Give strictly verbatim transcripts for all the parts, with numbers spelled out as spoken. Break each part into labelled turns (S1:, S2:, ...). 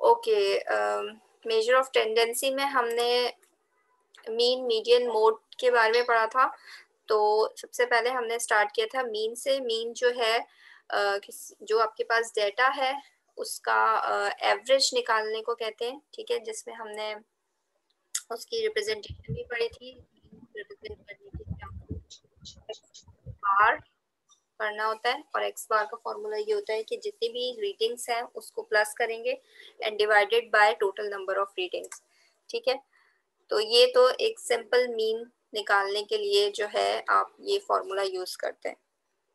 S1: Okay, measure of tendency में हमने mean, median, mode के बारे में पढ़ा था। तो सबसे पहले हमने स्टार्ट किया था मीन से। मीन जो है uh, जो आपके पास डेटा है उसका एवरेज uh, निकालने को कहते हैं, ठीक है, जिसमें हमने उसकी रिप्रेजेंटेशन भी पढ़ी थी। रिप्रेजेंट करने के लिए आपको बार करना होता है और एक्स बार का फॉर्मूला ये होता है कि जितनी भी रीडिंग्स हैं उसको प्लस करेंगे and divided by total number of readings, ठीक है। तो ये तो एक सिंपल मीन निकालने के लिए जो है आप ये फॉर्मूला यूज करते हैं।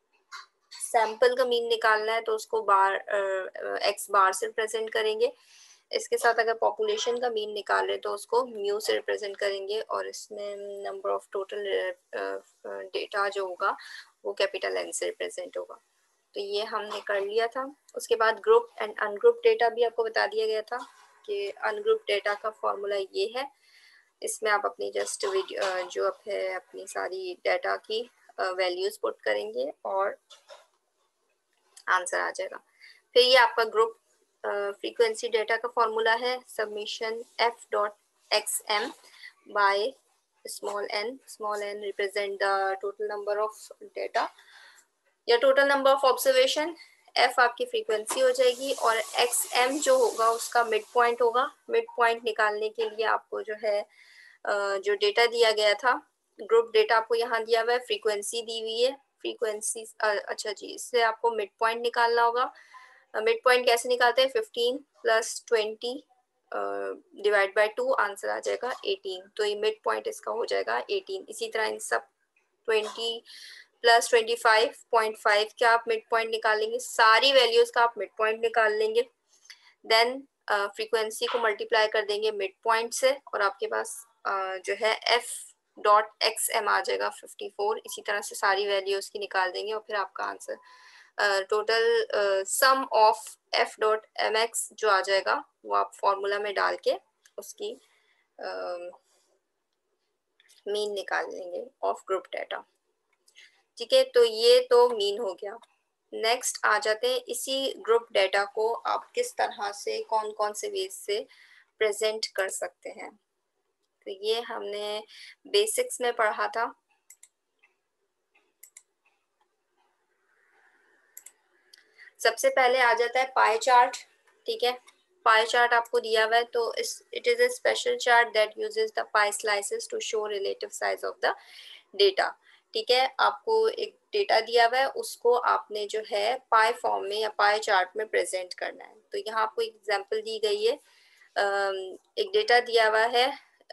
S1: सैंपल का मीन निकालना है तो उसको बार एक्स बार से रिप्रेजेंट करेंगे। इसके साथ अगर पॉपुलेशन का मीन निकाल रहे तो उसको म्यू से रिप्रेजेंट करेंगे और इसमें नंबर ऑफ टोटल डेटा जो होगा वो कैपिटल एन से रिप्रेजेंट होगा। तो ये हमने कर लिया था। उसके बाद ग्रुप एंड अनग्रुप डेटा भी आपको बता दिया गया था कि अनग्रुप डेटा का फॉर्मूला ये है। इसमें आप अपनी जस्ट वीडियो जो आप है अपनी सारी डेटा की वैल्यूज पुट करेंगे और आंसर आ जाएगा। फिर ये आपका ग्रुप फ्रीक्वेंसी डेटा का फॉर्मूला है summation F dot X M by small N. Small N represent the total number of data या total number of observation. F आपकी फ्रीक्वेंसी हो जाएगी और एक्स एम जो होगा उसका मिड पॉइंट होगा। मिड पॉइंट निकालने के लिए आपको जो है जो डेटा दिया गया था, ग्रुप डेटा आपको यहाँ दिया हुआ है, फ्रीक्वेंसी दी हुई है। फ्रीक्वेंसी अच्छा जी, इससे आपको मिड पॉइंट निकालना होगा। मिड पॉइंट कैसे निकालते हैं? Fifteen plus twenty divide by two, answer आ जाएगा एटीन। तो ये मिड पॉइंट इसका हो जाएगा एटीन। इसी तरह इन सब twenty plus twenty five point five का आप मिड पॉइंट निकालेंगे। सारी वैल्यूज का आप मिड पॉइंट निकाल लेंगे। देन फ्रीक्वेंसी को मल्टीप्लाई कर देंगे मिड पॉइंट से और आपके पास uh, जो है एफ डॉट एक्स एम आ जाएगा फिफ्टी फोर। इसी तरह से सारी वैल्यूज की निकाल देंगे और फिर आपका answer total sum of F dot M X जो आ जाएगा वो आप फॉर्मूला में डाल के उसकी मीन uh, निकाल लेंगे ऑफ ग्रुप डेटा, ठीक है। तो ये तो मीन हो गया। नेक्स्ट आ जाते हैं इसी ग्रुप डेटा को आप किस तरह से कौन कौन से वेज से प्रेजेंट कर सकते हैं। तो ये हमने बेसिक्स में पढ़ा था। सबसे पहले आ जाता है पाई चार्ट, ठीक है। पाई चार्ट आपको दिया हुआ है तो इस it is a special chart that uses the pie slices to show relative size of the data, ठीक है। आपको एक डेटा दिया हुआ है उसको आपने जो है पाई फॉर्म में या पाई चार्ट में प्रेजेंट करना है। तो यहाँ आपको एक एग्जांपल दी गई है, एक डेटा दिया हुआ है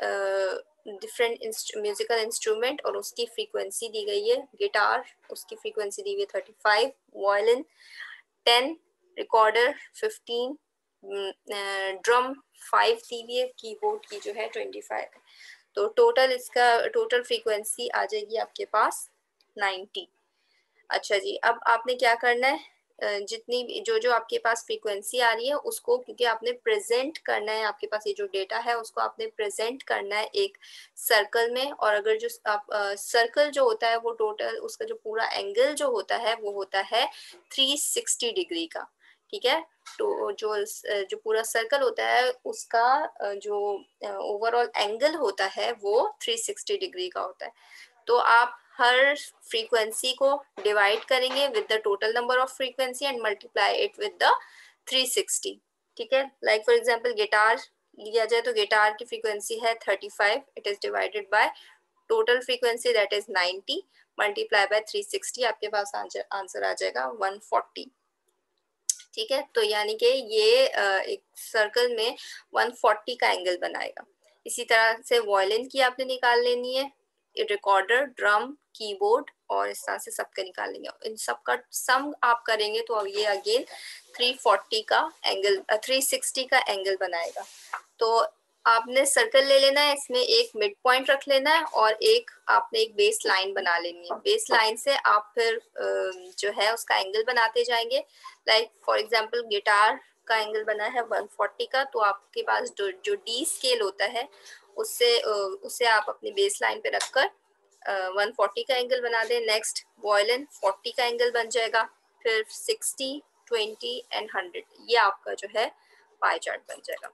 S1: डिफरेंट म्यूजिकल इंस्ट्रूमेंट और उसकी फ्रीक्वेंसी दी गई है। गिटार उसकी फ्रीक्वेंसी दी हुई है thirty five, violin ten, recorder fifteen, drum five दी हुई है, कीबोर्ड की जो है ट्वेंटी फाइव। तो टोटल इसका टोटल फ्रीक्वेंसी आ जाएगी आपके पास नाइंटी। अच्छा जी, अब आपने क्या करना है, जितनी जो जो आपके पास फ्रीक्वेंसी आ रही है उसको, क्योंकि आपने प्रेजेंट करना है, आपके पास ये जो डेटा है उसको आपने प्रेजेंट करना है एक सर्कल में। और अगर जो आप सर्कल जो होता है वो टोटल उसका जो पूरा एंगल जो होता है वो होता है थ्री सिक्सटी डिग्री का, ठीक है। तो जो जो पूरा सर्कल होता है उसका जो ओवरऑल एंगल होता है वो थ्री सिक्सटी डिग्री का होता है। तो आप हर फ्रीक्वेंसी को डिवाइड करेंगे with the total number of frequency and multiply it with the three sixty, ठीक है। लाइक फॉर एग्जांपल गिटार लिया जाए तो गिटार की फ्रीक्वेंसी है thirty five, it is divided by total frequency that is ninety multiply by three sixty, आपके पास answer आ जाएगा वन फोर्टी, ठीक है। तो यानी कि ये एक सर्कल में वन फोर्टी का एंगल बनाएगा। इसी तरह से वायलिन की आपने निकाल लेनी है, रिकॉर्डर, ड्रम, कीबोर्ड और इस तरह से सबका निकाल लेंगे। इन सबका सम आप करेंगे तो अब ये अगेन थ्री फोर्टी का एंगल थ्री सिक्सटी का एंगल बनाएगा। तो आपने सर्कल ले लेना है, इसमें एक मिड पॉइंट रख लेना है और एक आपने एक बेस लाइन बना लेनी है। बेस लाइन से आप फिर जो है उसका एंगल बनाते जाएंगे। लाइक फॉर एग्जांपल गिटार का एंगल बना है वन फोर्टी का, तो आपके पास जो जो डी स्केल होता है उससे उसे आप अपनी बेस लाइन पे रखकर वन फोर्टी का एंगल बना दें। नेक्स्ट वायलिन फोर्टी का एंगल बन जाएगा, फिर सिक्सटी, ट्वेंटी एंड हंड्रेड, ये आपका जो है पाई चार्ट बन जाएगा।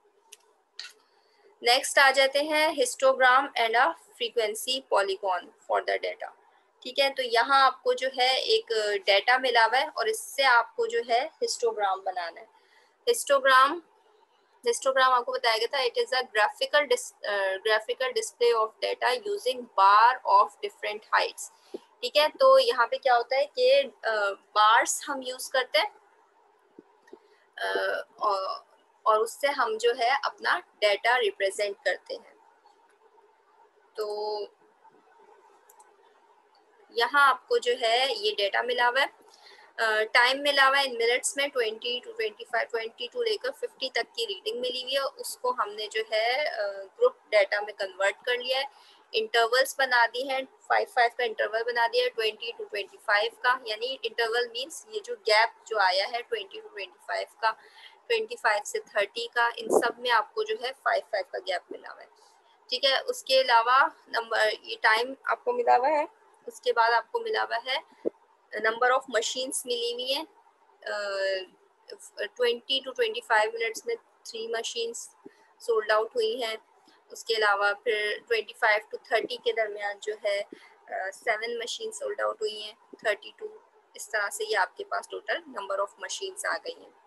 S1: नेक्स्ट आ जाते हैं histogram and a frequency polygon for the data. ठीक है, तो यहाँ आपको जो है एक डेटा मिला हुआ है और इससे आपको जो है हिस्टोग्राम बनाना है। हिस्टोग्राम हिस्टोग्राम आपको बताया गया था, it is a graphical graphical display of data using bar of different heights. ठीक है, तो यहाँ पे क्या होता है कि बार्स uh, हम यूज करते हैं uh, और, और उससे हम जो है अपना डेटा रिप्रेजेंट करते हैं। तो यहाँ आपको जो है ये डेटा मिला हुआ है, टाइम uh, मिला हुआ है इन मिनट्स में twenty two twenty five twenty two लेकर फिफ्टी तक की रीडिंग मिली हुई है। उसको हमने जो है ग्रुप uh, डेटा में कन्वर्ट कर लिया है, इंटरवल्स बना दी हैं, फाइव फाइव का इंटरवल बना दिया है ट्वेंटी टू ट्वेंटी फाइव का, यानी इंटरवल मींस ये जो गैप जो आया है ट्वेंटी टू ट्वेंटी फाइव का, ट्वेंटी फाइव से थर्टी का, इन सब में आपको जो है फाइव फाइव का गैप मिला हुआ है। ठीक है, उसके अलावा नंबर ये टाइम आपको मिला हुआ है, उसके बाद आपको मिला हुआ है नंबर ऑफ मशीन्स मिली हुई है, twenty two twenty five minutes में थ्री मशीन्स सोल्ड आउट हुई हैं। उसके अलावा फिर ट्वेंटी फाइव टू थर्टी के दरमियान जो है सेवन मशीन सोल्ड आउट हुई हैं, थर्टी टू, इस तरह से ये आपके पास टोटल नंबर ऑफ मशीन्स आ गई हैं।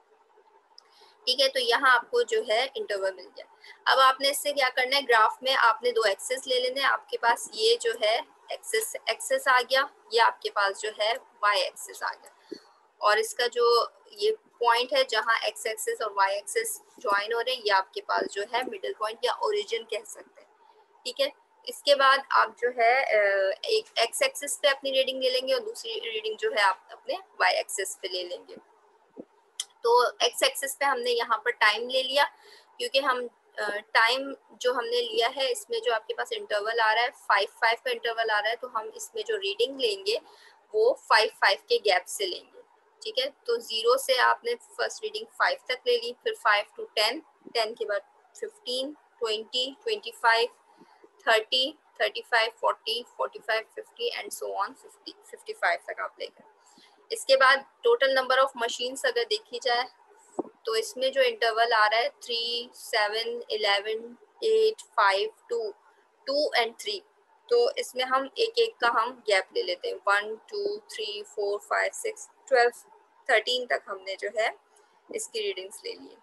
S1: ठीक है, तो यहाँ आपको जो है इंटरवल मिल गया। अब आपने इससे क्या करना है, ग्राफ में आपने दो एक्सेस ले लेने हैं। आपके पास ये जो है एक्सेस एक्सेस आ गया, ये आपके पास जो है वाई एक्सेस आ गया, और इसका जो ये पॉइंट है जहाँ एक्स एक्सेस और वाई एक्सेस ज्वाइन हो रहे हैं, ये आपके पास जो है मिडिल पॉइंट या ओरिजिन कह सकते हैं। ठीक है, इसके बाद आप जो है एक एक्स एक्सेस पे अपनी रीडिंग ले लेंगे और दूसरी रीडिंग जो है आप अपने वाई एक्सेस पे ले लेंगे। तो एक्स एक्सिस पे हमने यहाँ पर टाइम ले लिया, क्योंकि हम टाइम uh, जो हमने लिया है इसमें जो आपके पास इंटरवल आ रहा है फाइव फाइव का इंटरवल आ रहा है, तो हम इसमें जो रीडिंग लेंगे वो फाइव फाइव के गैप से लेंगे। ठीक है, तो जीरो से आपने फर्स्ट रीडिंग फाइव तक ले ली, फिर फाइव टू टेन, टेन के बाद fifteen, twenty, twenty five, thirty, thirty five, forty, forty five, fifty and so on, fifty, fifty five तक आप लेकर। इसके बाद टोटल नंबर ऑफ मशीन्स अगर देखी जाए तो इसमें जो इंटरवल आ रहा है three, seven, eleven, eight, five, two, two and three, तो इसमें हम एक एक का हम गैप ले लेते हैं, one, two, three, four, five, six, twelve, thirteen तक हमने जो है इसकी रीडिंग्स ले ली।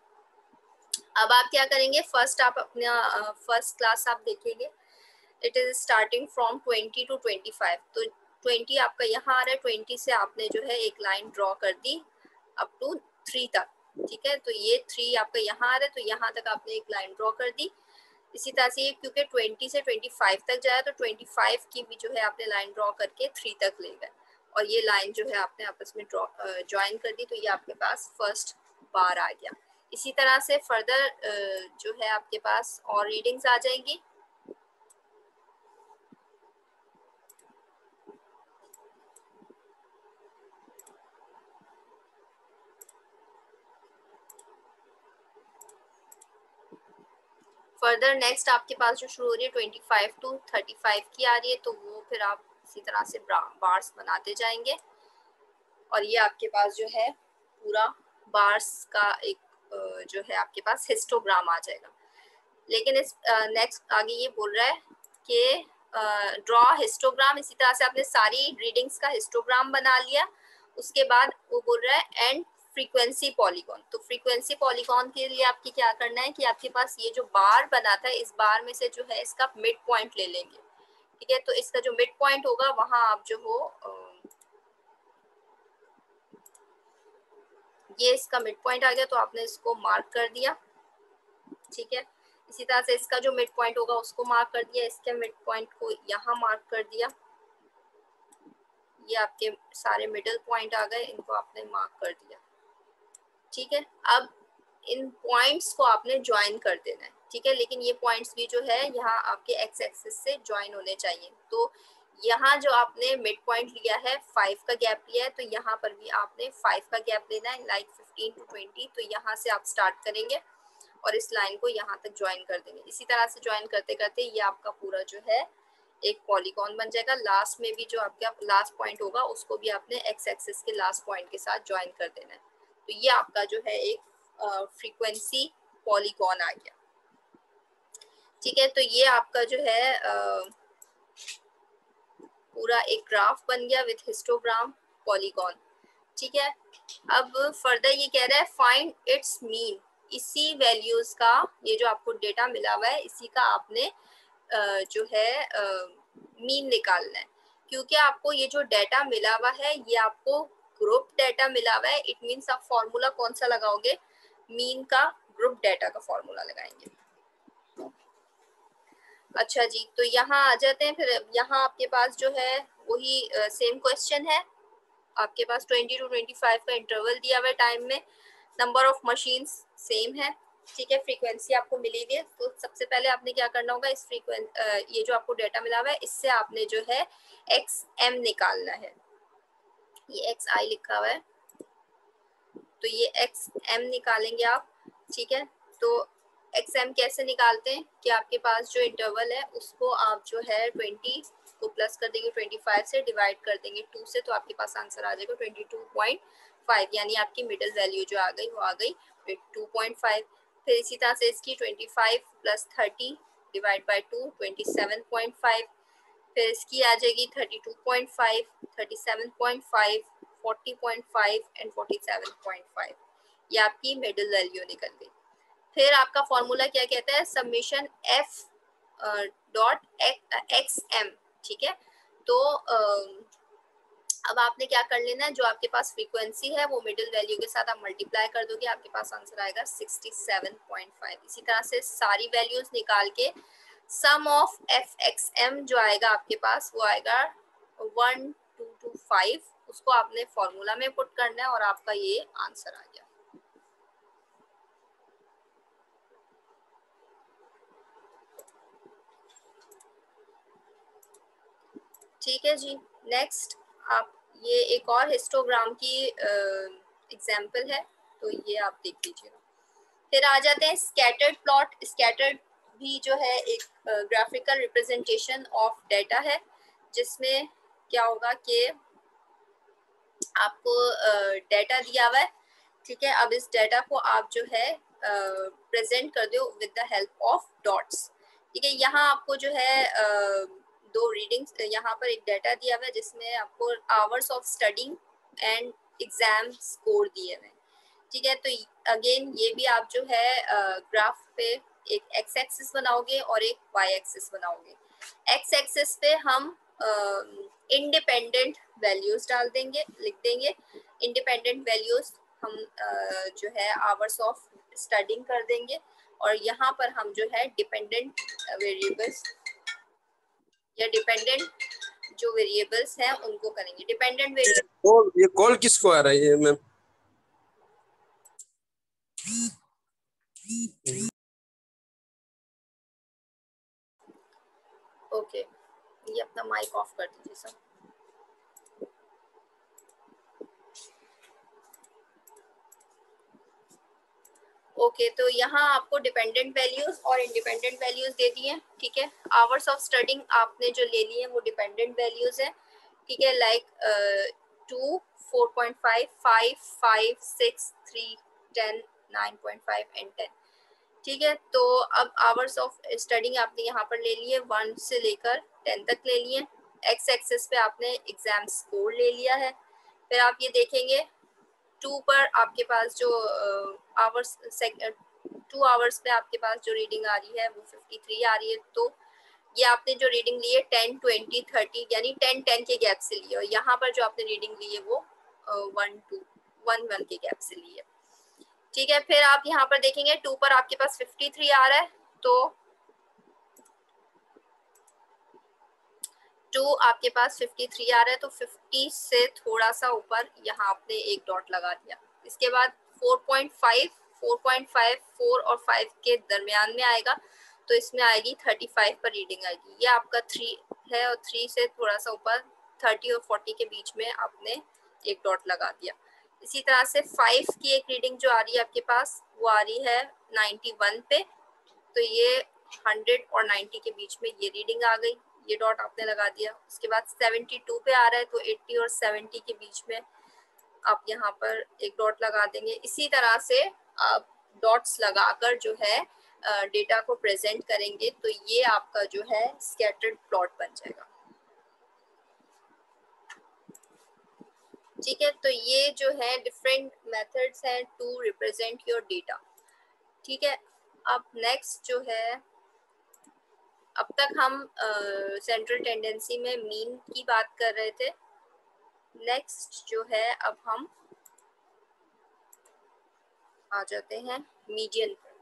S1: अब आप क्या करेंगे, फर्स्ट आप अपना फर्स्ट क्लास आप देखेंगे, it is starting from twenty two twenty five, तो ट्वेंटी आपका यहाँ आ रहा है, ट्वेंटी से आपने जो है एक लाइन ड्रॉ कर दी अप टू थ्री तक। ठीक है, तो ये थ्री आपका यहाँ आ रहा है, तो यहाँ तक आपने एक लाइन ड्रॉ कर दी। इसी तरह से क्योंकि ट्वेंटी से ट्वेंटी फाइव तक जाए तो ट्वेंटी फाइव की भी जो है आपने लाइन ड्रॉ करके थ्री तक ले गए, और ये लाइन जो है आपने आपस में ड्रॉ ज्वाइन कर दी, तो ये आपके पास फर्स्ट बार आ गया। इसी तरह से फर्दर जो है आपके पास और रीडिंग्स आ जाएंगी। फर्दर नेक्स्ट आपके पास जो शुरू हो रही है twenty five to thirty five की आ रही है, तो वो फिर आप इसी तरह से बार्स बनाते जाएंगे, और ये आपके पास जो है पूरा बार्स का एक जो है आपके पास हिस्टोग्राम आ जाएगा। लेकिन इस नेक्स्ट आगे ये बोल रहा है कि ड्रॉ हिस्टोग्राम, इसी तरह से आपने सारी रीडिंग्स का हिस्टोग्राम बना लिया। उसके बाद वो बोल रहा है एंड फ्रीक्वेंसी पॉलीगॉन, तो फ्रीक्वेंसी पॉलीगॉन के लिए आपकी क्या करना है कि आपके पास ये जो बार बना था, इस बार में से जो है इसका मिड पॉइंट ले लेंगे। ठीक है, तो इसका जो मिड पॉइंट होगा वहां आप जो हो ये इसका मिड पॉइंट आ गया, तो आपने इसको मार्क कर दिया। ठीक है, इसी तरह से इसका जो मिड पॉइंट होगा उसको मार्क कर दिया, इसके मिड पॉइंट को यहाँ मार्क कर दिया। ये आपके सारे मिडिल पॉइंट आ गए, इनको आपने मार्क कर दिया। ठीक है, अब इन पॉइंट्स को आपने ज्वाइन कर देना है। ठीक है, लेकिन ये पॉइंट्स भी जो है यहाँ आपके एक्स एक्सिस से ज्वाइन होने चाहिए। तो यहाँ जो आपने मिड पॉइंट लिया है, फाइव का गैप लिया है, तो यहाँ पर भी आपने फाइव का गैप लेना है, लाइक फिफ्टीन टू ट्वेंटी, तो यहाँ से आप स्टार्ट करेंगे और इस लाइन को यहाँ तक ज्वाइन कर देंगे। इसी तरह से ज्वाइन करते करते ये आपका पूरा जो है एक पॉलीगॉन बन जाएगा। लास्ट में भी जो आपका लास्ट पॉइंट होगा उसको भी आपने एक्स एक्सिस के लास्ट पॉइंट के साथ ज्वाइन कर देना है। तो ये आपका जो है एक फ्रीक्वेंसी पॉलीगॉन आ गया। ठीक है, तो ये आपका जो है uh, पूरा एक ग्राफ बन गया विथ हिस्टोग्राम पॉलीगॉन। ठीक है, अब फर्दर ये कह रहा है फाइंड इट्स मीन, इसी वैल्यूज का, ये जो आपको डेटा मिला हुआ है इसी का आपने uh, जो है मीन uh, निकालना है। क्योंकि आपको ये जो डेटा मिला हुआ है ये आपको ग्रुप डेटा मिला हुआ है, इट मीन्स आप फॉर्मूला कौन सा लगाओगे, मीन का ग्रुप डेटा का फॉर्मूला लगाएंगे। अच्छा जी, तो यहाँ आ जाते हैं। फिर यहाँ आपके पास जो है वही सेम क्वेश्चन है, आपके पास ट्वेंटी टू ट्वेंटी फाइव का इंटरवल दिया हुआ है टाइम में, नंबर ऑफ मशीन्स सेम है। ठीक है, फ्रीक्वेंसी आपको मिली हुई है, तो सबसे पहले आपने क्या करना होगा, इस फ्रीक्वेंसी ये जो आपको डेटा मिला हुआ है इससे आपने जो है एक्स एम निकालना है। ये एक्स आई लिखा हुआ है, तो ये एक्स एम निकालेंगे आप। ठीक है, तो एक्स एम कैसे निकालते हैं कि आपके पास जो इंटरवल है उसको आप जो है ट्वेंटी को प्लस कर देंगे, ट्वेंटी फाइव से डिवाइड कर देंगे टू से, तो आपके पास आंसर आ जाएगा ट्वेंटी टू पॉइंट फाइव, यानी आपकी मिडिल वैल्यू जो आ गई वो आ गई टू पॉइंट फाइव। फिर इसी तरह से इसकी twenty five plus thirty divide by two twenty seven point five, फिर इसकी आ जाएगी thirty two point five, thirty seven point five, forty point five and forty seven point five, ये आपकी मिडिल वैल्यू निकल गई। फिर आपका फॉर्मूला क्या कहता है, summation F dot X M. ठीक है, तो uh, अब आपने क्या कर लेना है, जो आपके पास फ्रीक्वेंसी है वो मिडिल वैल्यू के साथ आप मल्टीप्लाई कर दोगे, आपके पास आंसर आएगा सिक्सटी सेवन पॉइंट फाइव। इसी तरह से सारी वैल्यूज निकाल के sum of F X M जो आएगा आपके पास वो आएगा वन टू टू फाइव, उसको आपने फॉर्मूला में पुट करना है और आपका ये आंसर आ गया। ठीक है जी, नेक्स्ट आप ये एक और हिस्टोग्राम की एग्जाम्पल uh, है, तो ये आप देख लीजिएगा। फिर आ जाते हैं स्कैटर्ड प्लॉट। स्कैटर्ड भी जो है एक ग्राफिकल रिप्रेजेंटेशन ऑफ डेटा है, जिसमें क्या होगा कि आपको डेटा uh, दिया हुआ है। ठीक है, अब इस डेटा को आप जो है प्रेजेंट uh, कर दो with the help of dots. ठीक है, यहाँ आपको जो है uh, दो रीडिंग्स, यहाँ पर एक डाटा दिया हुआ है जिसमें आपको hours of studying and exam score दिए हुए हैं। ठीक है, तो अगेन ये भी आप जो है ग्राफ uh, पे एक एक्स एक्सिस बनाओगे और एक वाई एक्सिस बनाओगे। एक्स एक्सिस पे हम इंडिपेंडेंट uh, वैल्यूज डाल देंगे, लिख देंगे इंडिपेंडेंट वैल्यूज हम uh, जो है आवर्स ऑफ स्टडिंग कर देंगे, और यहाँ पर हम जो है डिपेंडेंट वेरिएबल्स या डिपेंडेंट जो वेरिएबल्स हैं उनको करेंगे। डिपेंडेंट वेरिएबल,
S2: ये कॉल किसको आ रहा है मैम?
S1: ओके, ये अपना माइक ऑफ कर दीजिए सर। ओके okay, तो यहाँ आपको डिपेंडेंट वैल्यूज और इंडिपेंडेंट वैल्यूज दे दी हैं। ठीक है, आवर्स ऑफ स्टडिंग आपने जो ले लिए हैं वो डिपेंडेंट वैल्यूज है। ठीक है, like two, four point five, five, five, six, three, ten, nine point five and ten. ठीक है, तो अब आवर्स ऑफ स्टडिंग आपने यहाँ पर ले लिए, वन से लेकर टेन तक ले लिए। एक्स एक्सिस पे आपने एग्जाम स्कोर ले लिया है। फिर आप ये देखेंगे टू पर आपके पास जो आवर्स टू आवर्स पे आपके पास जो रीडिंग आ रही है वो फिफ्टी थ्री आ रही है। तो ये आपने जो रीडिंग ली है टेन, ट्वेंटी, थर्टी यानी टेन टेन के गैप से ली है, और यहाँ पर जो आपने रीडिंग ली है वो वन टू वन वन के गैप से ली है। ठीक है, फिर आप यहाँ पर देखेंगे टू पर आपके पास फिफ्टी थ्री आ रहा है, तो टू आपके पास फिफ्टी थ्री आ रहा है, तो फिफ्टी से थोड़ा सा ऊपर यहाँ आपने एक डॉट लगा दिया। इसके बाद four point five, four point five, four और फाइव के दरमियान में आएगा, तो इसमें आएगी थर्टी फाइव पर रीडिंग आएगी। ये आपका थ्री है, और थ्री से थोड़ा सा ऊपर थर्टी और फोर्टी के बीच में आपने एक डॉट लगा दिया। इसी तरह से फाइव की एक रीडिंग जो आ रही है आपके पास वो आ रही है नाइन्टी वन पे, तो ये हंड्रेड और नाइन्टी के बीच में ये रीडिंग आ गई, ये डॉट आपने लगा दिया। उसके बाद सेवेंटी टू पे आ रहा है, तो एट्टी और सेवेंटी के बीच में आप यहाँ पर एक डॉट लगा देंगे। इसी तरह से आप डॉट्स लगाकर जो है डेटा uh, को प्रेजेंट करेंगे तो ये आपका जो है स्कैटर्ड प्लॉट बन जाएगा। ठीक है, तो ये जो है डिफरेंट मेथड्स हैं टू रिप्रेजेंट योर डेटा। ठीक है, अब नेक्स्ट जो है, अब तक हम सेंट्रल uh, टेंडेंसी में मीन की बात कर रहे थे। नेक्स्ट जो है अब हम आ जाते हैं मीडियन पर।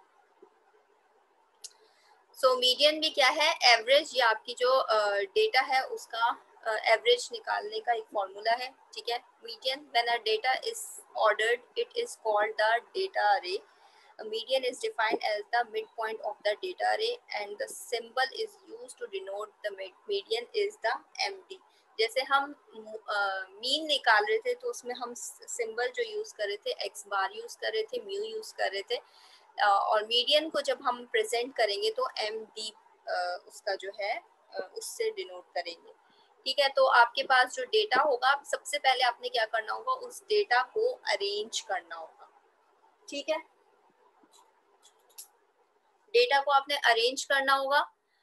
S1: सो मीडियन भी क्या है, एवरेज, या आपकी जो डेटा uh, है उसका एवरेज uh, निकालने का एक फॉर्मूला है। ठीक है, median, when a data is ordered it is called the data array. A median is defined as the midpoint of the data array and the symbol is used to denote the median is the M D। जैसे हम mean uh, निकाल रहे थे तो उसमें हम symbol जो use कर रहे थे एक्स बार यूज कर रहे थे, म्यू यूज कर रहे थे, uh, और मीडियन को जब हम प्रेजेंट करेंगे तो एम डी uh, उसका जो है uh, उससे डिनोट करेंगे। ठीक है, तो आपके पास जो डेटा होगा, सबसे पहले आपने क्या करना होगा, उस डेटा को अरेंज करना होगा। ठीक है, डेटा को आपने अरेंज करना होगा।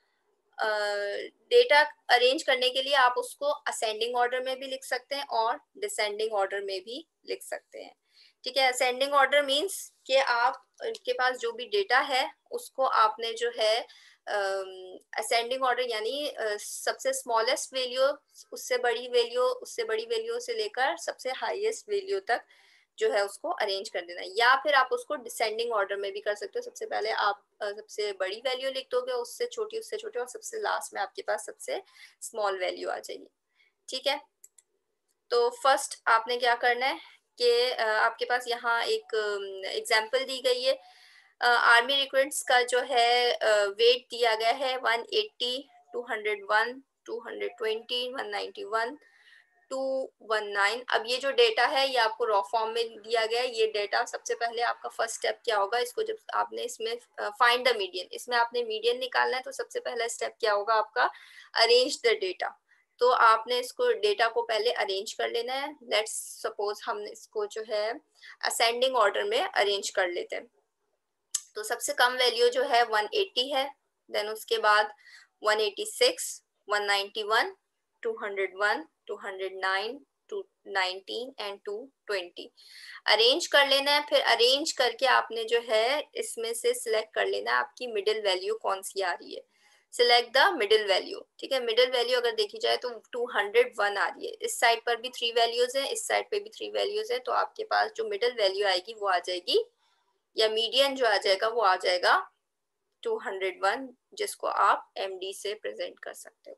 S1: डेटा uh, अरेंज करने के लिए आप उसको असेंडिंग ऑर्डर में भी लिख सकते हैं और डिसेंडिंग ऑर्डर में भी लिख सकते हैं। ठीक है, असेंडिंग ऑर्डर मींस कि आप के पास जो भी डेटा है उसको आपने जो है असेंडिंग uh, ऑर्डर यानी uh, सबसे स्मॉलेस्ट वैल्यू, उससे बड़ी वैल्यू, उससे बड़ी वैल्यू से लेकर सबसे हाईएस्ट वैल्यू तक जो है उसको अरेंज कर देना। या फिर आप उसको डिसेंडिंग ऑर्डर में भी कर सकते हो। सबसे पहले आप सबसे बड़ी वैल्यू लिख दोगे, उससे छोटी, उससे छोटी, और सबसे लास्ट में आपके पास सबसे स्मॉल वैल्यू आ जाएगी। ठीक है, तो फर्स्ट आपने क्या करना है कि आपके पास यहाँ एक एग्जांपल दी गई है। आर्मी रिक्रूट्स का जो है वेट दिया गया है one eighty, two hundred one, two hundred twenty, one ninety one, two one nine. अब ये जो डेटा है ये आपको रॉ फॉर्म में दिया गया है। ये डेटा सबसे पहले आपका फर्स्ट स्टेप क्या होगा, इसको जब आपने इसमें फाइंड द मीडियन, इसमें आपने मीडियन निकालना है, तो सबसे पहला स्टेप क्या होगा आपका, अरेंज द डेटा। तो आपने इसको डेटा को पहले अरेंज कर लेना है। लेट्स सपोज हम इसको जो है असेंडिंग ऑर्डर में अरेंज कर लेते हैं। तो सबसे कम वैल्यू जो है वन एटी है, देन उसके बाद one eighty six, one ninety one, two hundred one, two hundred nine, two nineteen and two twenty arrange कर लेना है। फिर अरेंज करके आपने जो है इसमें से सिलेक्ट कर लेना है आपकी मिडिल वैल्यू कौन सी आ रही है। Select the middle value. ठीक है, मिडिल वैल्यू अगर देखी जाए तो टू हंड्रेड वन आ रही है। इस साइड पर भी थ्री वैल्यूज है, इस साइड पे भी थ्री वैल्यूज है, तो आपके पास जो मिडिल वैल्यू आएगी वो आ जाएगी, या मीडियन जो आ जाएगा वो आ जाएगा टू हंड्रेड वन, जिसको आप एमडी से प्रेजेंट कर सकते हो।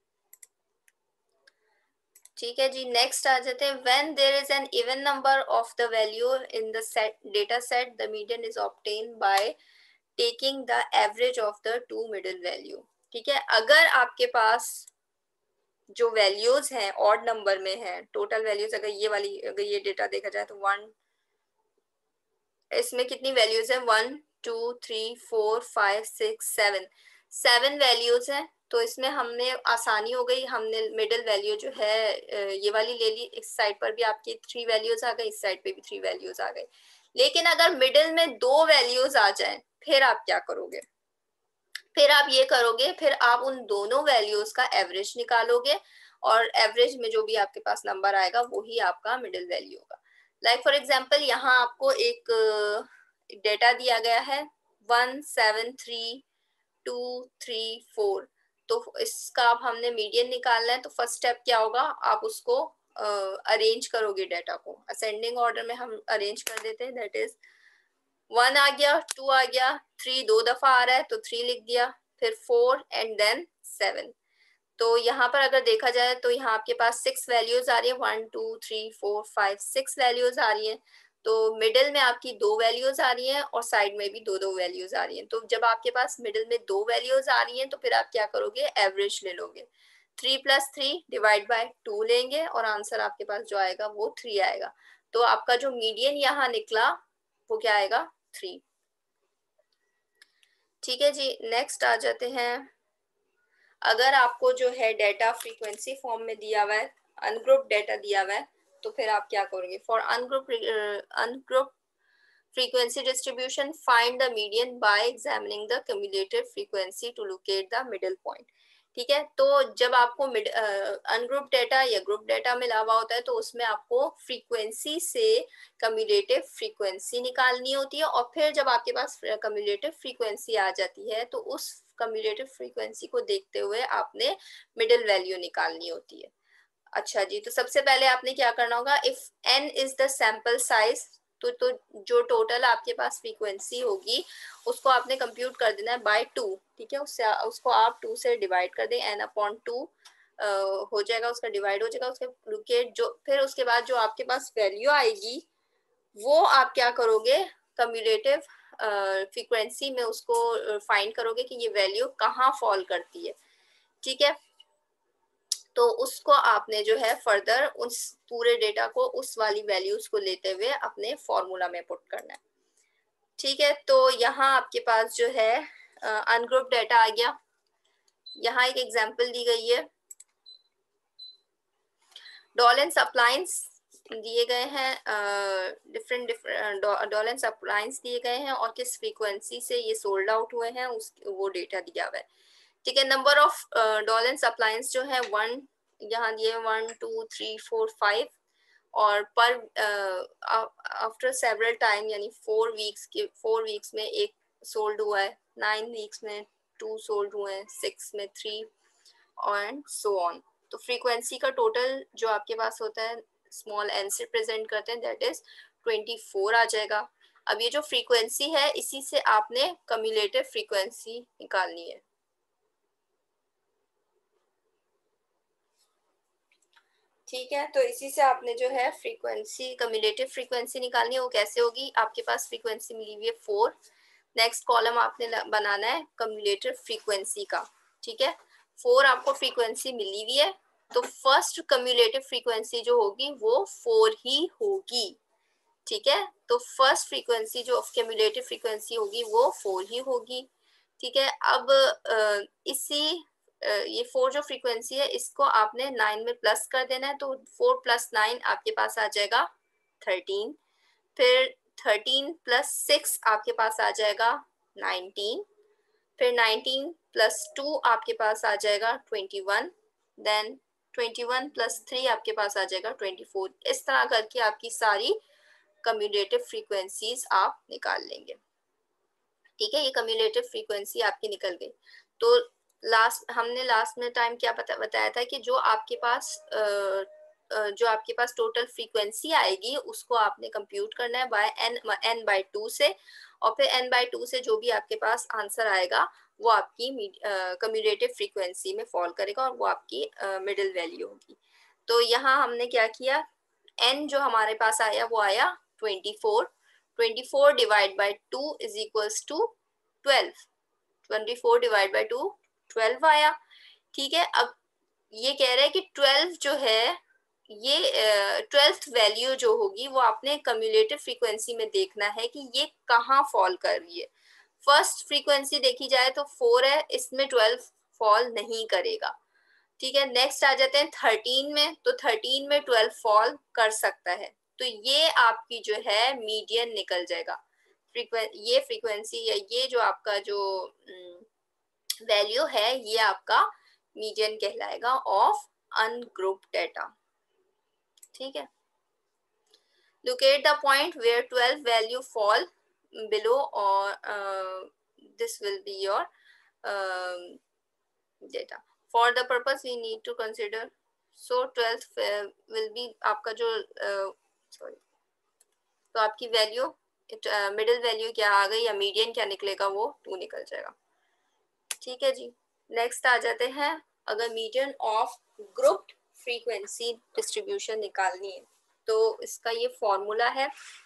S1: ठीक है जी, नेक्स्ट आ जाते हैं। When there is an even number of the value in the set data set, the median is obtain by taking the average of the two middle value. ठीक है, अगर आपके पास जो वैल्यूज हैं ऑड नंबर में है, टोटल वैल्यूज अगर ये वाली, अगर ये डेटा देखा जाए तो वन, इसमें कितनी वैल्यूज है, one two three four five six seven, seven values है। तो इसमें हमने आसानी हो गई, हमने मिडिल वैल्यू जो है ये वाली ले ली। इस साइड पर भी आपकी थ्री वैल्यूज आ गई, इस साइड पे भी थ्री वैल्यूज आ गई। लेकिन अगर मिडिल में दो वैल्यूज आ जाए फिर आप क्या करोगे, फिर आप ये करोगे, फिर आप उन दोनों वैल्यूज का एवरेज निकालोगे और एवरेज में जो भी आपके पास नंबर आएगा वही आपका मिडिल वैल्यू होगा। लाइक फॉर एग्जाम्पल यहाँ आपको एक डेटा दिया गया है one seven three two three four, तो इसका अब हमने मीडियन निकालना है। तो फर्स्ट स्टेप क्या होगा, आप उसको अरेंज uh, करोगे डेटा को। असेंडिंग ऑर्डर में हम अरेंज कर देते हैं। दैट इज वन आ गया, टू आ गया, थ्री दो दफा आ रहा है तो थ्री लिख दिया, फिर फोर एंड देन सेवन। तो यहाँ पर अगर देखा जाए तो यहाँ आपके पास सिक्स वैल्यूज आ रही है, one two three four five six values आ रही है। तो मिडिल में आपकी दो वैल्यूज आ रही हैं और साइड में भी दो दो वैल्यूज आ रही हैं। तो जब आपके पास मिडिल में दो वैल्यूज आ रही हैं तो फिर आप क्या करोगे, एवरेज ले लोगे। Three plus three divide by two लेंगे और आंसर आपके पास जो आएगा वो थ्री आएगा। तो आपका जो मीडियन यहाँ निकला वो क्या आएगा, थ्री। ठीक है जी, नेक्स्ट आ जाते हैं। अगर आपको जो है डेटा फ्रीक्वेंसी फॉर्म में दिया हुआ है, अनग्रुप डेटा दिया हुआ है, तो फिर आप क्या करोगे। For ungroup ungroup frequency distribution, find the median by examining the cumulative frequency to locate the middle point. ठीक है, तो जब आपको मिड अनग्रुप डेटा या ग्रुप डेटा मिला हुआ होता है तो उसमें आपको फ्रीक्वेंसी से कम्युलेटिव फ्रीक्वेंसी निकालनी होती है, और फिर जब आपके पास कम्युलेटिव फ्रीक्वेंसी आ जाती है तो उस कम्युलेटिव फ्रीक्वेंसी को देखते हुए आपने मिडिल वैल्यू निकालनी होती है। अच्छा जी, तो सबसे पहले आपने क्या करना होगा, if n is the sample size, तो तो जो टोटल आपके पास फ्रीक्वेंसी होगी उसको आपने कंप्यूट कर देना है बाय टू। ठीक है, उससे उसको आप टू से डिवाइड कर दें, n अपॉन टू हो जाएगा, उसका डिवाइड हो जाएगा, उसके लोकेट जो फिर उसके बाद जो आपके पास वैल्यू आएगी वो आप क्या करोगे, कम्युलेटिव फ्रीक्वेंसी में उसको फाइंड करोगे कि ये वैल्यू कहाँ फॉल करती है। ठीक है, तो उसको आपने जो है फर्दर उस पूरे डेटा को उस वाली वैल्यूज को लेते हुए अपने फॉर्मूला में पुट करना है। ठीक है, तो यहाँ आपके पास जो है अनग्रुप डेटा आ गया। यहाँ एक एग्जांपल दी गई है, डॉलेंस अप्लायंस दिए गए हैं, डिफरेंट डिफरेंट डॉलेंस अप्लायंस दिए गए हैं और किस फ्रीक्वेंसी से ये सोल्ड आउट हुए हैं उस वो डेटा दिया हुआ है। ठीक है, नंबर ऑफ डॉलेंस अप्लायंस जो है वन यहाँ दिए one two three four five, और पर आफ्टर सेवरल टाइम यानी फोर वीक्स के फोर वीक्स में एक सोल्ड हुआ है, नाइन वीक्स में टू सोल्ड हुए हैं, सिक्स में थ्री एंड सो ऑन। तो फ्रीक्वेंसी का टोटल जो आपके पास होता है स्मॉल एन से प्रेजेंट करते हैं, दैट इज ट्वेंटी फोर आ जाएगा। अब ये जो फ्रीक्वेंसी है इसी से आपने कम्युलेटिव फ्रीक्वेंसी निकालनी है। ठीक है, तो इसी से आपने जो है फ्रीक्वेंसी कम्युलेटिव फ्रीक्वेंसी निकालनी है। वो कैसे होगी, आपके पास फ्रीक्वेंसी मिली हुई है फोर, नेक्स्ट कॉलम आपने बनाना है कम्युलेटिव फ्रीक्वेंसी का। ठीक है, फोर आपको फ्रीक्वेंसी मिली हुई है, तो फर्स्ट कम्युलेटिव फ्रीक्वेंसी जो होगी वो फोर ही होगी। ठीक है, तो फर्स्ट फ्रीक्वेंसी जो कम्युलेटिव फ्रीक्वेंसी होगी वो फोर ही होगी। ठीक है, अब इसी ये फोर जो फ्रीक्वेंसी है इसको आपने नाइन में प्लस कर देना है, तो फोर प्लस नाइन आपके पास आ जाएगा थर्टीन, फिर थर्टीन प्लस सिक्स आपके पास आ जाएगा नाइनटीन, फिर नाइनटीन प्लस टू आपके पास आ जाएगा twenty one, then twenty one plus three आपके पास आ जाएगा ट्वेंटी फोर। इस तरह करके आपकी सारी कम्युलेटिव फ्रीक्वेंसीज आप निकाल लेंगे। ठीक है, ये कम्युलेटिव फ्रीक्वेंसी आपकी निकल गई। तो लास्ट हमने लास्ट में टाइम क्या बता, बताया था कि जो आपके पास आ, जो आपके पास टोटल फ्रीक्वेंसी आएगी उसको आपने कंप्यूट करना है by N N by two से, और फिर एन बाय टू से जो भी आपके पास आंसर आएगा वो आपकी कम्युलेटिव फ्रीक्वेंसी में फॉल करेगा और वो आपकी मिडिल वैल्यू होगी। तो यहाँ हमने क्या किया, एन जो हमारे पास आया वो आया twenty four, twenty four divide by two is equals to twelve, twenty four divide by two twelve आया। ठीक है, अब ये कह रहा है कि ट्वेल्व जो है ये ट्वेल्थ वैल्यू जो होगी वो आपने कम्युलेटिव फ्रीक्वेंसी में देखना है कि ये कहाँ फॉल कर रही है। फर्स्ट फ्रीक्वेंसी देखी जाए तो फोर है, इसमें ट्वेल्व फॉल नहीं करेगा। ठीक है, नेक्स्ट आ जाते हैं थर्टीन में, तो थर्टीन में ट्वेल्व फॉल कर सकता है, तो ये आपकी जो है मीडियन निकल जाएगा। फ्रीक्वें ये फ्रीक्वेंसी या ये जो आपका जो वैल्यू है ये आपका मीडियन कहलाएगा ऑफ अनग्रुप डेटा। ठीक है, locate the point where twelve value fall below or uh, this will be your um, data. For the purpose we need to consider, so twelve uh, will be आपका जो uh, sorry तो आपकी value middle value क्या आ गई या median क्या निकलेगा, वो टू निकल जाएगा। ठीक है जी, नेक्स्ट आ जाते हैं, अगर median of group frequency distribution निकालनी है तो इसका ये फॉर्मूला है,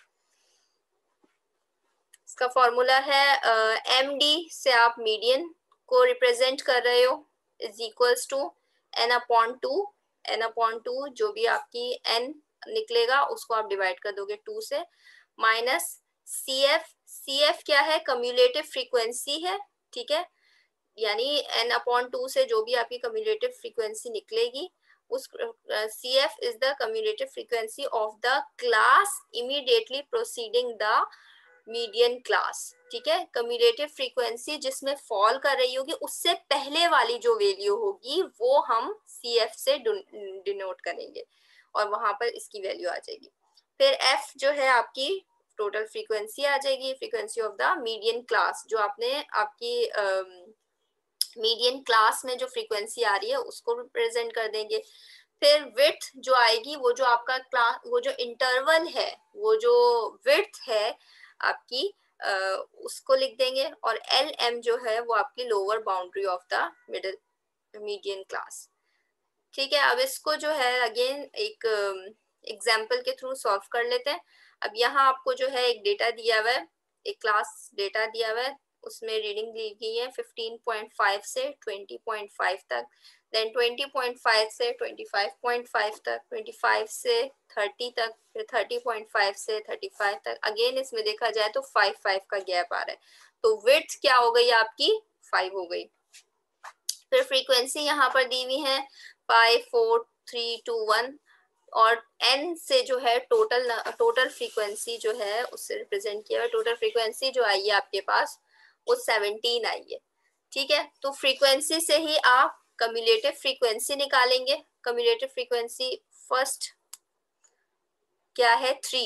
S1: इसका फॉर्मूला है एम uh, डी से आप मीडियन को रिप्रेजेंट कर रहे हो is equals to N upon two, N upon two जो भी आपकी एन निकलेगा उसको आप डिवाइड कर दोगे टू से, minus C F, C F क्या है, कम्युलेटिव फ्रीक्वेंसी है। ठीक है, यानी एन अपॉन टू से जो भी आपकी कम्युलेटिव फ्रीक्वेंसी निकलेगी उस C F is the cumulative frequency of the class immediately proceeding the median class, ठीक है। कम्युलेटिव फ्रीक्वेंसी जिसमें फॉल कर रही होगी उससे पहले वाली जो वैल्यू होगी वो हम सी एफ से डिनोट करेंगे और वहां पर इसकी वैल्यू आ जाएगी। फिर एफ जो है आपकी टोटल फ्रीक्वेंसी आ जाएगी, frequency of the median class, जो आपने आपकी मीडियन uh, क्लास में जो फ्रीक्वेंसी आ रही है उसको रिप्रेजेंट कर देंगे। फिर विड्थ जो आएगी वो जो आपका क्लास वो जो इंटरवल है वो जो विड्थ है आपकी uh, उसको लिख देंगे और एल एम जो है वो आपकी lower boundary of the middle median class, ठीक है। अब इसको जो है अगेन एक एग्जाम्पल uh, के थ्रू सॉल्व कर लेते हैं। अब यहाँ आपको जो है एक डेटा दिया हुआ है, एक क्लास डेटा दिया हुआ है, उसमें रीडिंग ली गई है फिफ्टीन पॉइंट फाइव से ट्वेंटी पॉइंट फाइव तक, देन ट्वेंटी पॉइंट फाइव से ट्वेंटी फाइव पॉइंट फाइव तक, ट्वेंटी फाइव से थर्टी तक, फिर थर्टी पॉइंट फाइव से थर्टी फाइव तक। अगेन इसमें देखा जाए तो फाइव फाइव का गैप आ रहा है, तो विड्थ क्या हो गई आपकी फाइव हो गई। फिर फ्रीक्वेंसी यहाँ पर दी हुई है five four three two one और n से जो है टोटल टोटल फ्रीक्वेंसी जो है उससे रिप्रेजेंट किया है। टोटल फ्रीक्वेंसी जो आई है आपके पास वो सेवनटीन आई है, ठीक है। तो फ्रीक्वेंसी से ही आप कम्युलेटिव फ्रीक्वेंसी निकालेंगे। कम्युलेटिव फ्रीक्वेंसी फर्स्ट क्या है थ्री,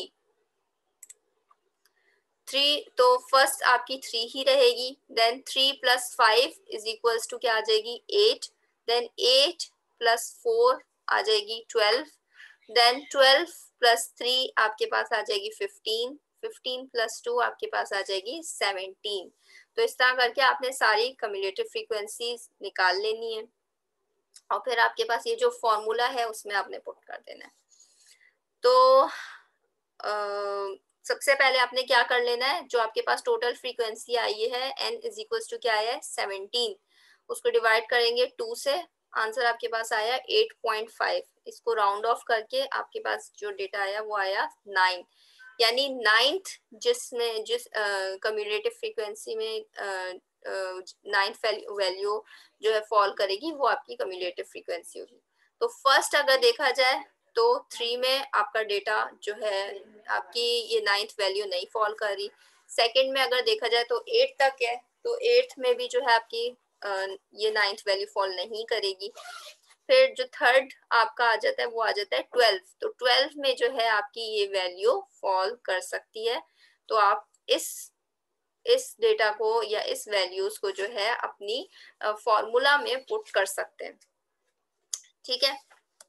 S1: थ्री तो फर्स्ट आपकी थ्री ही रहेगी, then three plus five is equals to क्या आ जाएगी eight, then eight plus four आ जाएगी twelve, then twelve plus three आपके पास आ जाएगी फिफ्टीन, फिफ्टीन प्लस टू आपके पास आ जाएगी सेवनटीन। तो इस तरह करके आपने सारी कम्युलेटिव फ्रीक्वेंसीज निकाल लेनी है और फिर आपके पास ये जो फॉर्मूला है उसमें आपने पुट कर देना है। तो आ, सबसे पहले आपने क्या कर लेना है, जो आपके पास टोटल फ्रीक्वेंसी आई है n इज इक्वल्स टू क्या आया है सेवनटीन, उसको डिवाइड करेंगे टू से, आंसर आपके पास आया एट पॉइंट फाइव। इसको राउंड ऑफ करके आपके पास जो डेटा आया वो आया नाइन, यानी नाइन्थ जिसमें जिस कम्युलेटिव फ्रीक्वेंसी में नाइन्थ वैल्यू जो है फॉल करेगी वो आपकी कम्युलेटिव फ्रीक्वेंसी होगी। तो फर्स्ट अगर देखा जाए तो थ्री में आपका डेटा जो है आपकी ये नाइन्थ वैल्यू नहीं फॉल कर रही। सेकंड में अगर देखा जाए तो एट तक है, तो एट्थ में भी जो है आपकी uh, ये नाइन्थ वैल्यू फॉल नहीं करेगी। फिर जो थर्ड आपका आ जाता है वो आ जाता है ट्वेल्व, तो ट्वेल्व में जो है आपकी ये वैल्यू फॉल कर सकती है। तो आप इस इस डेटा को या इस वैल्यूज को जो है अपनी फॉर्मूला में पुट कर सकते हैं, ठीक है।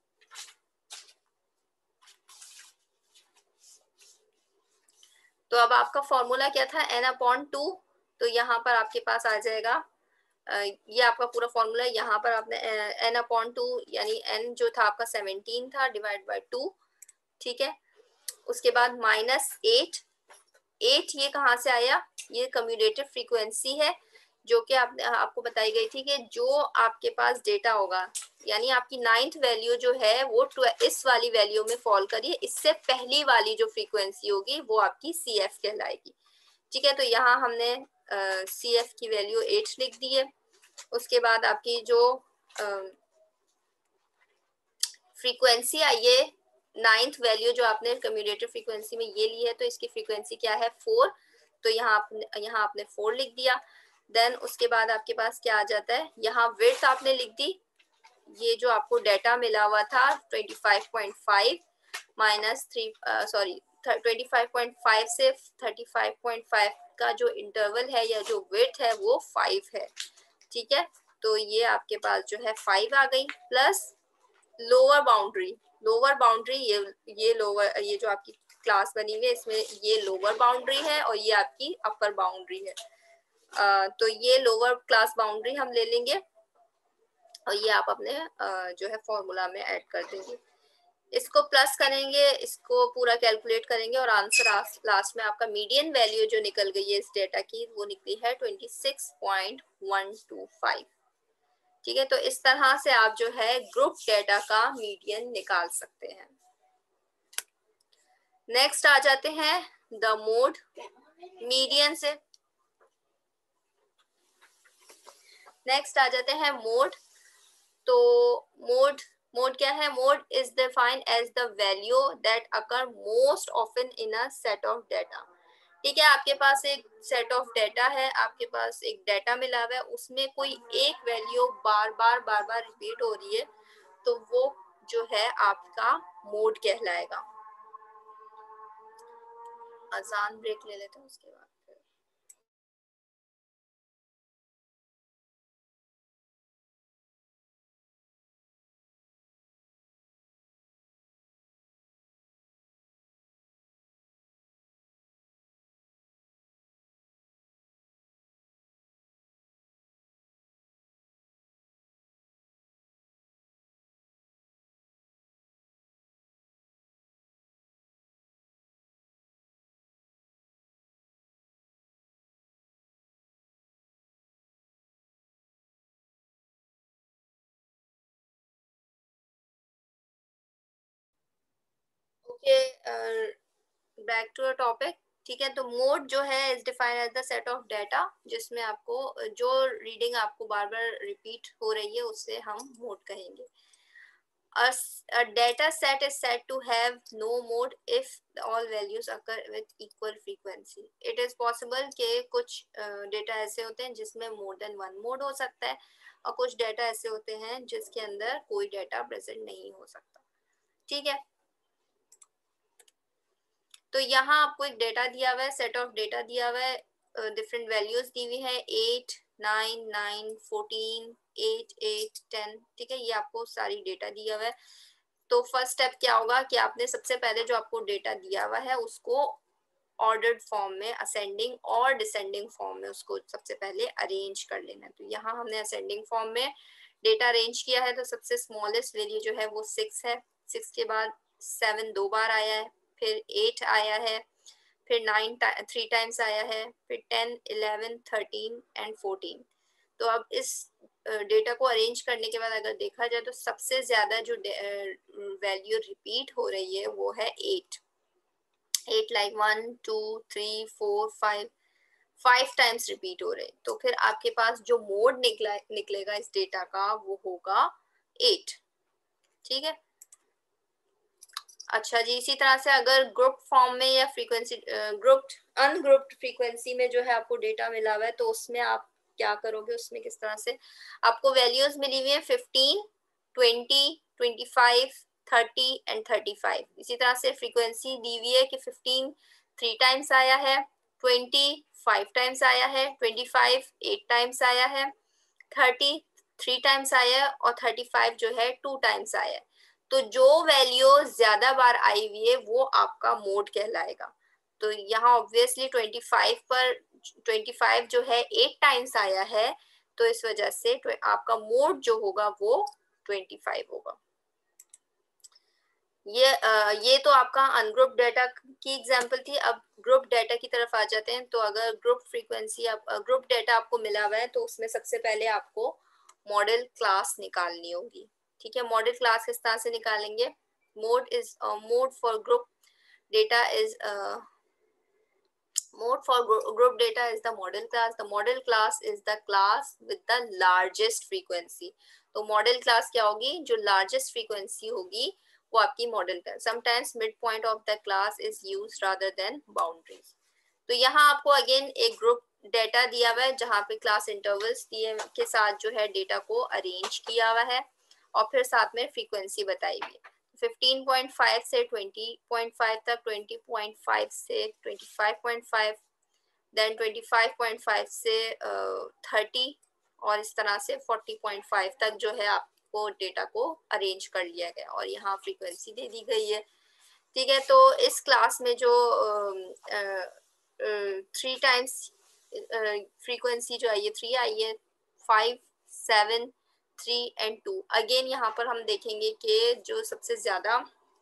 S1: तो अब आपका फॉर्मूला क्या था एन अपॉन टू, तो यहाँ पर आपके पास आ जाएगा ये आपका पूरा फॉर्मूला। यहाँ पर आपने एन अपॉन टू यानी एन जो था आपका सेवनटीन था डिवाइड बाय टू, ठीक है। उसके बाद माइनस एट, एट ये कहाँ से आया, ये कम्युलेटिव फ्रीक्वेंसी है जो कि आपने आपको बताई गई थी कि जो आपके पास डेटा होगा यानी आपकी नाइन्थ वैल्यू जो है वो इस वाली वैल्यू में फॉल करिए, इससे पहली वाली जो फ्रीक्वेंसी होगी वो आपकी सी एफ कहलाएगी, ठीक है। तो यहाँ हमने सी एफ की वैल्यू एट लिख दी है। उसके बाद आपकी जो फ्रीक्वेंसी आई है नाइन्थ वैल्यू जो आपने कम्युलेटिव फ्रीक्वेंसी में ये ली है, तो इसकी फ्रीक्वेंसी क्या है फोर, तो यहाँ आपने यहाँ आपने फोर लिख दिया। देन उसके बाद आपके पास क्या आ जाता है, यहाँ विड्थ आपने लिख दी, ये जो आपको डेटा मिला हुआ था twenty five point five minus three sorry twenty five point five से थर्टी फाइव पॉइंट फाइव का जो इंटरवल है या जो विड्थ है वो फाइव है, ठीक है। तो ये आपके पास जो है फाइव आ गई, plus lower boundary, lower boundary ये ये लोअर ये जो आपकी क्लास बनी हुई है इसमें ये लोअर बाउंड्री है और ये आपकी अपर बाउंड्री है। uh, तो ये लोअर क्लास बाउंड्री हम ले लेंगे और ये आप अपने uh, जो है फॉर्मूला में ऐड कर देंगे। इसको प्लस करेंगे, इसको पूरा कैलकुलेट करेंगे और आंसर लास्ट में आपका मीडियन वैल्यू जो निकल गई है इस डेटा की वो निकली है twenty six point one two five, ठीक है। तो इस तरह से आप जो है ग्रुप डेटा का मीडियन निकाल सकते हैं। नेक्स्ट आ जाते हैं द मोड मीडियन से, नेक्स्ट आ जाते हैं मोड। तो मोड मोड क्या है, mode is defined as the value that occur most often in a set of data, ठीक है, आपके पास एक सेट ऑफ डेटा है, आपके पास एक डेटा मिला हुआ है, उसमें कोई एक वैल्यू बार बार बार बार रिपीट हो रही है, तो वो जो है आपका मोड कहलाएगा। आसान ब्रेक ले लेते हैं उसके बाद फिर। Okay, back to a topic. ठीक है, तो मोड जो है is defined as the set of data जिसमें आपको जो रीडिंग आपको बार बार रिपीट हो रही है उससे हम मोड कहेंगे। A, a data set is said to have no mode if all values occur with equal frequency. It is possible कि कुछ डेटा uh, ऐसे होते हैं जिसमें more than one mode हो सकता है और कुछ डेटा ऐसे होते हैं जिसके अंदर कोई डेटा प्रेजेंट नहीं हो सकता। ठीक है, तो यहाँ आपको एक डेटा दिया हुआ है, सेट ऑफ डेटा दिया हुआ है, डिफरेंट वैल्यूज दी हुई है, eight nine nine fourteen eight eight ten. ठीक है, ये आपको सारी डेटा दिया हुआ है। तो फर्स्ट स्टेप क्या होगा कि आपने सबसे पहले जो आपको डेटा दिया हुआ है उसको ऑर्डर्ड फॉर्म में, असेंडिंग और डिसेंडिंग फॉर्म में उसको सबसे पहले अरेंज कर लेना है। तो यहाँ हमने असेंडिंग फॉर्म में डेटा अरेंज किया है, तो सबसे स्मॉलेस्ट वैल्यू जो है वो सिक्स है, सिक्स के बाद सेवन दो बार आया है, फिर एट आया है, फिर नाइन थ्री टाइम्स आया है, फिर ten eleven thirteen and fourteen. तो अब इस डेटा को अरेंज करने के बाद अगर देखा जाए तो सबसे ज्यादा जो वैल्यू रिपीट हो रही है वो है eight. Eight like one two three four five, five times repeat हो रहे। तो फिर आपके पास जो मोड निकला निकलेगा इस डेटा का वो होगा एट। ठीक है, अच्छा जी, इसी तरह से अगर ग्रुप फॉर्म में या फ्रीक्वेंसी ग्रुप्ड अनग्रुप्ड फ्रीक्वेंसी में जो है आपको डेटा मिला हुआ है तो उसमें आप क्या करोगे, उसमें किस तरह से आपको वैल्यूज मिली हुई है fifteen twenty twenty five thirty and thirty five. इसी तरह से फ्रीक्वेंसी दी हुई है कि फिफ्टीन थ्री टाइम्स आया है, ट्वेंटी फाइव टाइम्स आया है, ट्वेंटी फाइव एट टाइम्स आया है, थर्टी थ्री टाइम्स आया है और थर्टी फाइव जो है टू टाइम्स आया है। तो जो वैल्यू ज्यादा बार आई हुई है वो आपका मोड कहलाएगा। तो यहाँ ऑब्वियसली ट्वेंटी फाइव पर ट्वेंटी फाइव जो है एट टाइम्स आया है, तो इस वजह से आपका मोड जो होगा वो ट्वेंटी फाइव होगा। ये आ, ये तो आपका अनग्रुप डेटा की एग्जांपल थी। अब ग्रुप डेटा की तरफ आ जाते हैं। तो अगर ग्रुप फ्रीक्वेंसी आप ग्रुप डेटा आपको मिला हुआ है तो उसमें सबसे पहले आपको मॉडल क्लास निकालनी होगी। ठीक है, मॉडल क्लास किस तरह से निकालेंगे, mode is mode for group data is mode for group data is the model class. The model class is the class with the largest frequency. तो model class क्या होगी, जो largest frequency होगी वो आपकी model class. Sometimes midpoint of the class is used rather than boundaries. तो यहाँ आपको again एक group डेटा दिया हुआ है जहाँ पे क्लास इंटरवल्स दिए के साथ जो है डेटा को अरेंज किया हुआ है और फिर साथ में फ्रीक्वेंसी बताई हुई है। फिफ्टीन पॉइंट फाइव से ट्वेंटी पॉइंट फाइव तक, ट्वेंटी पॉइंट फाइव से twenty five point five, then twenty five point five से थर्टी और इस तरह से फोर्टी पॉइंट फाइव तक जो है आपको डेटा को अरेंज कर लिया गया और यहाँ फ्रीक्वेंसी दे दी गई है। ठीक है, तो इस क्लास में जो थ्री टाइम्स फ्रीक्वेंसी जो आई है थ्री आई है, five seven three and two. Again यहाँ पर हम देखेंगे कि जो सबसे ज्यादा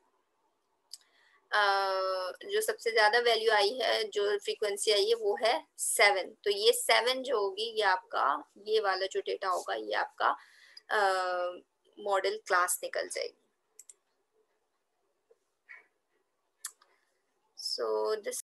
S1: Uh, जो सबसे ज्यादा वैल्यू आई है, जो फ्रीक्वेंसी आई है वो है सेवन। तो ये सेवन जो होगी ये आपका ये वाला जो डेटा होगा ये आपका मॉडल क्लास निकल जाएगी। सो so, दिस